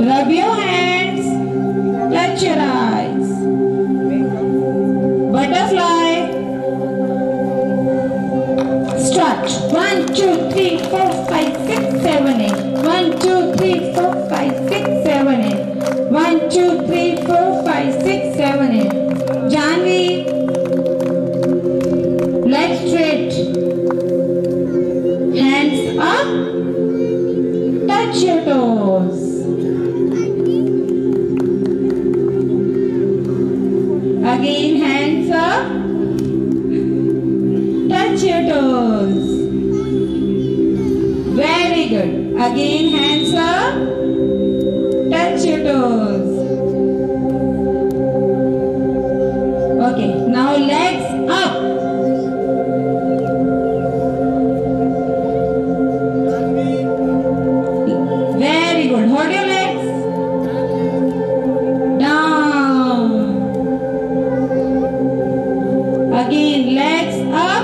Rub your hands. Touch your eyes. Butterfly. Stretch. 1, 2, 3, 4, 5, 6, 7, 8. 1, 2, 3, 4, 5, 6, 7, 8. 1, 2, 3, 4, 5, 6, 7, 8. Janvi. Legs straight. Hands up. Touch your toes. Again, hands up. Touch your toes. Very good. Again, hands up. Touch your toes. Okay, now legs up. Very good. Hold your legs. Down. Again, legs up.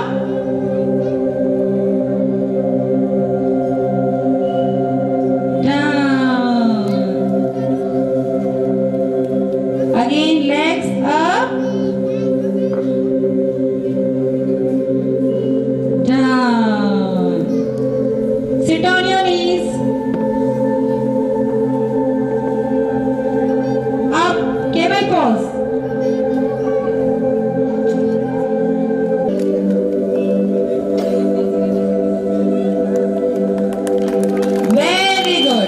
Down. Again, legs up. Down. Sit on your knees. Up. Camel pose. Very good.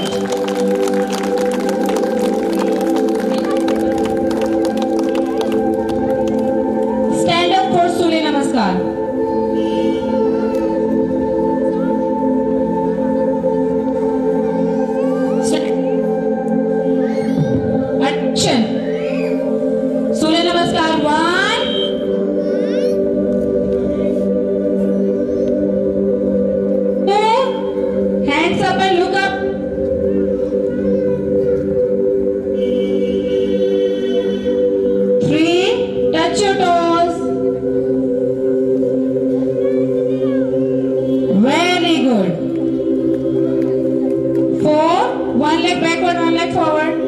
Stand up for Surya Namaskar. Action. Surya Namaskar. 1, 2. Hands up and look up. 3. Touch your toes. Very good. 4. One leg backward, one leg forward.